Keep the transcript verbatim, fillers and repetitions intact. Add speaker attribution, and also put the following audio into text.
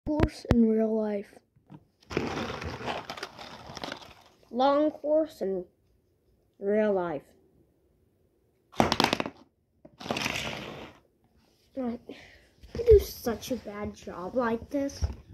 Speaker 1: Course in real life. Long course in real life. I do such a bad job like this.